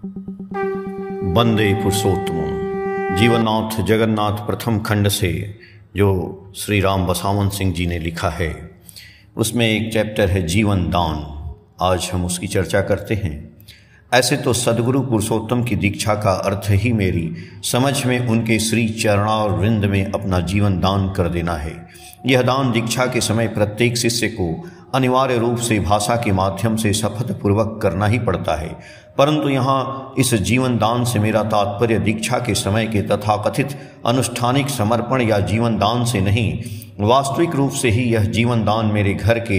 वंदे पुरुषोत्तम जीवननाथ जगन्नाथ प्रथम खंड से जो श्री राम बसावन सिंह जी ने लिखा है, उसमें एक चैप्टर है जीवन दान। आज हम उसकी चर्चा करते हैं। ऐसे तो सदगुरु पुरुषोत्तम की दीक्षा का अर्थ ही मेरी समझ में उनके श्री चरणार वृंद में अपना जीवन दान कर देना है। यह दान दीक्षा के समय प्रत्येक शिष्य को अनिवार्य रूप से भाषा के माध्यम से शपथपूर्वक करना ही पड़ता है, परंतु यहाँ इस जीवन दान से मेरा तात्पर्य दीक्षा के समय के तथाकथित अनुष्ठानिक समर्पण या जीवन दान से नहीं, वास्तविक रूप से ही यह जीवन दान मेरे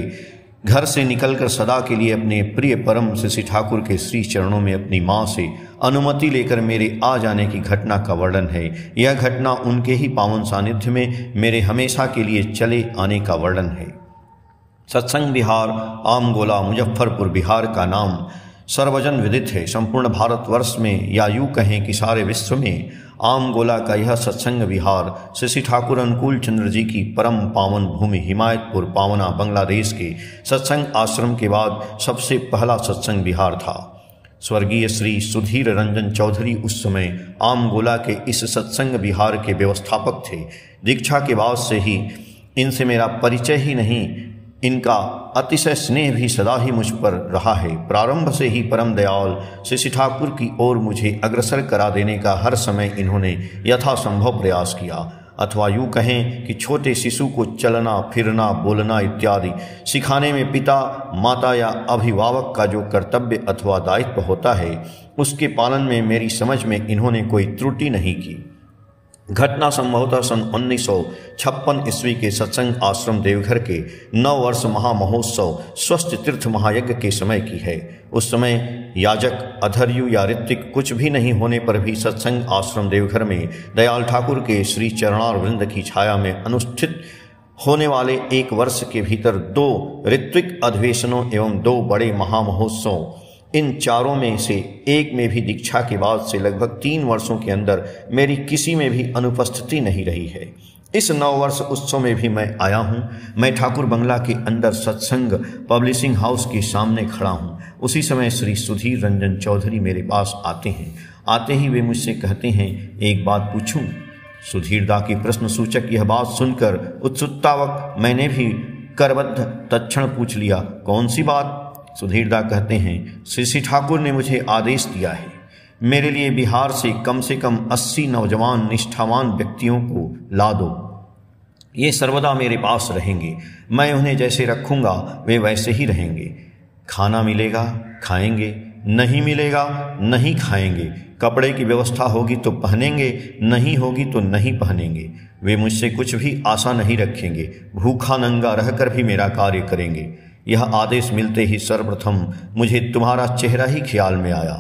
घर से निकलकर सदा के लिए अपने प्रिय परम श्री ठाकुर के श्री चरणों में अपनी माँ से अनुमति लेकर मेरे आ जाने की घटना का वर्णन है। यह घटना उनके ही पावन सानिध्य में मेरे हमेशा के लिए चले आने का वर्णन है। सत्संग विहार आमगोला मुजफ्फरपुर बिहार का नाम सर्वजन विदित है। संपूर्ण भारतवर्ष में या यूँ कहें कि सारे विश्व में आमगोला का यह सत्संग विहार श्री ठाकुर अनुकूल चंद्र जी की परम पावन भूमि हिमायतपुर पावना बांग्लादेश के सत्संग आश्रम के बाद सबसे पहला सत्संग विहार था। स्वर्गीय श्री सुधीर रंजन चौधरी उस समय आमगोला के इस सत्संग विहार के व्यवस्थापक थे। दीक्षा के बाद से ही इनसे मेरा परिचय ही नहीं, इनका अतिशय स्नेह भी सदा ही मुझ पर रहा है। प्रारंभ से ही परम दयाल श्री ठाकुर की ओर मुझे अग्रसर करा देने का हर समय इन्होंने यथासंभव प्रयास किया, अथवा यूँ कहें कि छोटे शिशु को चलना फिरना बोलना इत्यादि सिखाने में पिता माता या अभिभावक का जो कर्तव्य अथवा दायित्व होता है, उसके पालन में मेरी समझ में इन्होंने कोई त्रुटि नहीं की। घटना संभवतः सन 1956 ईस्वी के सत्संग आश्रम देवघर के 9 वर्ष महामहोत्सव स्वस्थ तीर्थ महायज्ञ के समय की है। उस समय याजक अधर्यु या ऋत्विक कुछ भी नहीं होने पर भी सत्संग आश्रम देवघर में दयाल ठाकुर के श्री चरणार वृंद की छाया में अनुष्ठित होने वाले 1 वर्ष के भीतर 2 ऋत्विक अधिवेशनों एवं 2 बड़े महामहोत्सव, इन चारों में से एक में भी दीक्षा के बाद से लगभग 3 वर्षों के अंदर मेरी किसी में भी अनुपस्थिति नहीं रही है। इस 9 वर्ष उत्सव में भी मैं आया हूँ। मैं ठाकुर बंगला के अंदर सत्संग पब्लिशिंग हाउस के सामने खड़ा हूँ। उसी समय श्री सुधीर रंजन चौधरी मेरे पास आते हैं। आते ही वे मुझसे कहते हैं, एक बात पूछूं? सुधीरदा की प्रश्न सूचक यह बात सुनकर उत्सुकतावक मैंने भी करबद्ध तत्क्षण पूछ लिया, कौन सी बात? सुधीरदा कहते हैं, श्री ठाकुर ने मुझे आदेश दिया है, मेरे लिए बिहार से कम 80 नौजवान निष्ठावान व्यक्तियों को ला दो। ये सर्वदा मेरे पास रहेंगे। मैं उन्हें जैसे रखूंगा वे वैसे ही रहेंगे। खाना मिलेगा खाएंगे, नहीं मिलेगा नहीं खाएंगे। कपड़े की व्यवस्था होगी तो पहनेंगे, नहीं होगी तो नहीं पहनेंगे। वे मुझसे कुछ भी आशा नहीं रखेंगे। भूखा नंगा रहकर भी मेरा कार्य करेंगे। यह आदेश मिलते ही सर्वप्रथम मुझे तुम्हारा चेहरा ही ख्याल में आया।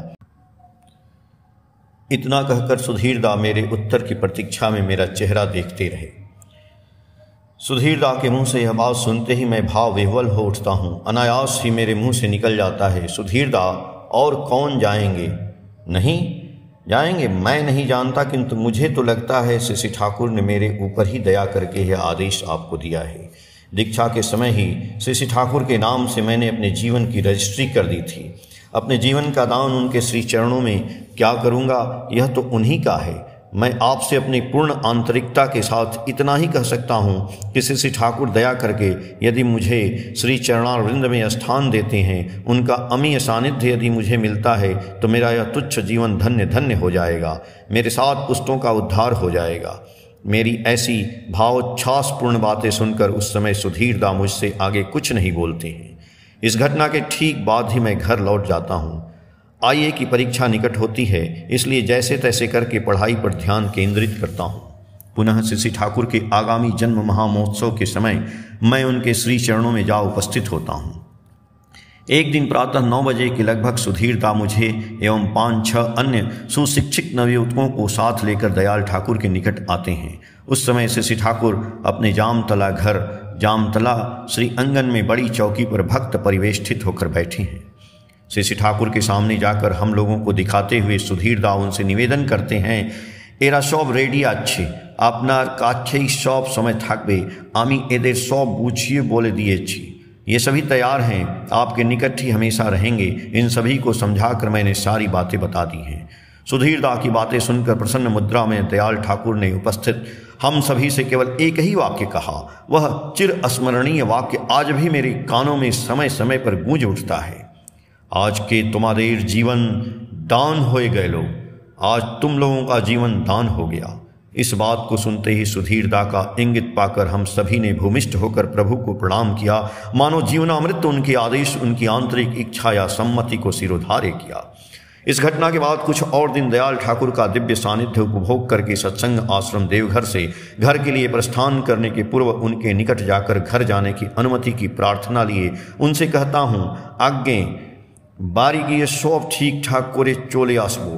इतना कहकर सुधीरदा मेरे उत्तर की प्रतीक्षा में मेरा चेहरा देखते रहे। सुधीरदा के मुंह से यह बात सुनते ही मैं भाव विह्वल हो उठता हूँ। अनायास ही मेरे मुंह से निकल जाता है, सुधीरदा और कौन जाएंगे? नहीं जाएंगे, मैं नहीं जानता, किंतु मुझे तो लगता है श्री ठाकुर ने मेरे ऊपर ही दया करके यह आदेश आपको दिया है। दीक्षा के समय ही श्री ठाकुर के नाम से मैंने अपने जीवन की रजिस्ट्री कर दी थी। अपने जीवन का दान उनके श्री चरणों में क्या करूंगा, यह तो उन्हीं का है। मैं आपसे अपनी पूर्ण आंतरिकता के साथ इतना ही कह सकता हूँ कि श्री ठाकुर दया करके यदि मुझे श्री चरणार वृंद में स्थान देते हैं, उनका अमीय सानिध्य यदि मुझे मिलता है, तो मेरा यह तुच्छ जीवन धन्य धन्य हो जाएगा। मेरे 7 पुष्टों का उद्धार हो जाएगा। मेरी ऐसी भावोच्छ्वासपूर्ण बातें सुनकर उस समय सुधीरदा मुझसे आगे कुछ नहीं बोलते हैं। इस घटना के ठीक बाद ही मैं घर लौट जाता हूँ। आईए की परीक्षा निकट होती है, इसलिए जैसे तैसे करके पढ़ाई पर ध्यान केंद्रित करता हूँ। पुनः श्री ठाकुर के आगामी जन्म महामहोत्सव के समय मैं उनके श्री चरणों में जा उपस्थित होता हूँ। एक दिन प्रातः 9 बजे के लगभग सुधीरदा मुझे एवं 5-6 अन्य सुशिक्षित नवयुवकों को साथ लेकर दयाल ठाकुर के निकट आते हैं। उस समय श्री ठाकुर अपने जामतला घर जामतला श्री अंगन में बड़ी चौकी पर भक्त परिवेष्टित होकर बैठे हैं। श्री ठाकुर के सामने जाकर हम लोगों को दिखाते हुए सुधीरदा उनसे निवेदन करते हैं, एरा सब रेडी आच्छे, আপনার কাছেই সব সময় থাকবে, আমি এদের সব বুঝিয়ে বলে দিয়েছি। ये सभी तैयार हैं, आपके निकट ही हमेशा रहेंगे। इन सभी को समझाकर मैंने सारी बातें बता दी हैं। सुधीरदा की बातें सुनकर प्रसन्न मुद्रा में दयाल ठाकुर ने उपस्थित हम सभी से केवल एक ही वाक्य कहा। वह चिर अस्मरणीय वाक्य आज भी मेरे कानों में समय समय पर गूंज उठता है। आज के तुम्हारे जीवन दान होए गए लो, आज तुम लोगों का जीवन दान हो गया। इस बात को सुनते ही सुधीरदा का इंगित पाकर हम सभी ने भूमिष्ठ होकर प्रभु को प्रणाम किया, मानो जीवनामृत उनके आदेश, उनकी आंतरिक इच्छा या सम्मति को सिरोधार्य किया। इस घटना के बाद कुछ और दिन दयाल ठाकुर का दिव्य सानिध्य उपभोग करके सत्संग आश्रम देवघर से घर के लिए प्रस्थान करने के पूर्व उनके निकट जाकर घर जाने की अनुमति की प्रार्थना लिए उनसे कहता हूँ, आज्ञे बारीकी सब ठीक ठाक करे चले आसबो,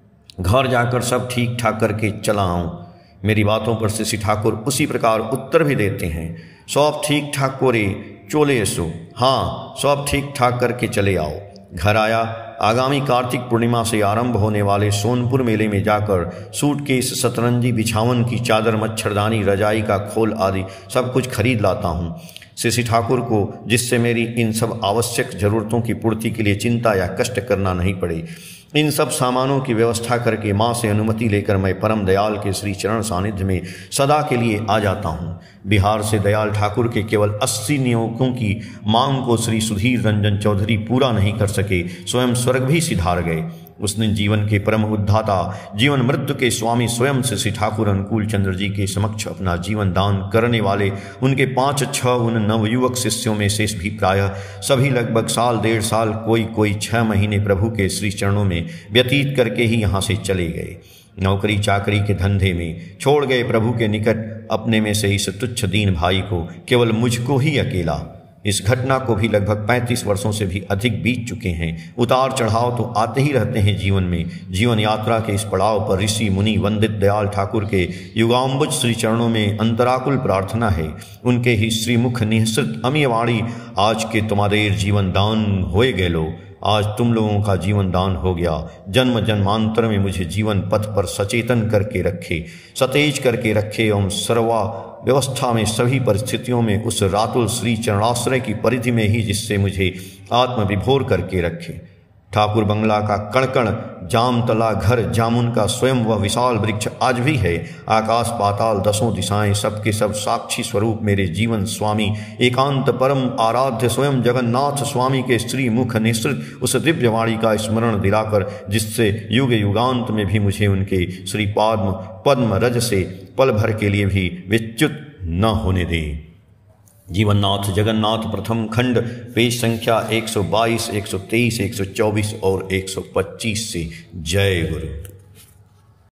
घर जाकर सब ठीक ठाक करके चला आऊँ। मेरी बातों पर श्री ठाकुर उसी प्रकार उत्तर भी देते हैं, सब ठीक ठाक करे चले एसो, हाँ सब ठीक ठाक करके चले आओ। घर आया। आगामी कार्तिक पूर्णिमा से आरंभ होने वाले सोनपुर मेले में जाकर सूटकेस, सतरंजी, बिछावन की चादर, मच्छरदानी, रजाई का खोल आदि सब कुछ खरीद लाता हूँ श्री ठाकुर को, जिससे मेरी इन सब आवश्यक जरूरतों की पूर्ति के लिए चिंता या कष्ट करना नहीं पड़े। इन सब सामानों की व्यवस्था करके माँ से अनुमति लेकर मैं परम दयाल के श्री चरण सानिध्य में सदा के लिए आ जाता हूँ। बिहार से दयाल ठाकुर के केवल 80 नियोगों की मांग को श्री सुधीर रंजन चौधरी पूरा नहीं कर सके, स्वयं स्वर्ग भी सिधार गए। उस दिन जीवन के परम उद्धाता, जीवन मृत्यु के स्वामी स्वयं श्री ठाकुर अनुकूल चंद्र जी के समक्ष अपना जीवन दान करने वाले उनके 5-6 उन नवयुवक शिष्यों में शेष भी प्रायः सभी लगभग साल 1.5 साल, कोई 6 महीने प्रभु के श्री चरणों में व्यतीत करके ही यहाँ से चले गए। नौकरी चाकरी के धंधे में छोड़ गए प्रभु के निकट अपने में से इस तुच्छ दीन भाई को, केवल मुझको ही अकेला। इस घटना को भी लगभग 35 वर्षों से भी अधिक बीत चुके हैं। उतार चढ़ाव तो आते ही रहते हैं जीवन में। जीवन यात्रा के इस पड़ाव पर ऋषि मुनि वंदित दयाल ठाकुर के युगाम्बुज श्री चरणों में अंतराकुल प्रार्थना है, उनके ही श्रीमुख निःसृत अमीय वाणी, आज के तुम्हारे जीवन दान होए गए लो, आज तुम लोगों का जीवन दान हो गया। जन्म जन्मांतर में मुझे जीवन पथ पर सचेतन करके रखे, सतेज करके रखे एवं सर्वा व्यवस्था में सभी परिस्थितियों में उस रातुल श्री चरणाश्रय की परिधि में ही जिससे मुझे आत्म विभोर करके रखे। ठाकुर बंगला का कणकण, जामतला घर, जामुन का स्वयं वह विशाल वृक्ष आज भी है। आकाश पाताल 10 दिशाएं सबके सब साक्षी स्वरूप मेरे जीवन स्वामी एकांत परम आराध्य स्वयं जगन्नाथ स्वामी के श्री मुख निःसृत उस दिव्य वाणी का स्मरण दिलाकर, जिससे युग युगांत में भी मुझे उनके श्री पद्म रज से पल भर के लिए भी विच्युत न होने दे। जीवननाथ जगन्नाथ प्रथम खंड, पेज संख्या 122, 123, 124 और 125 से। जय गुरु।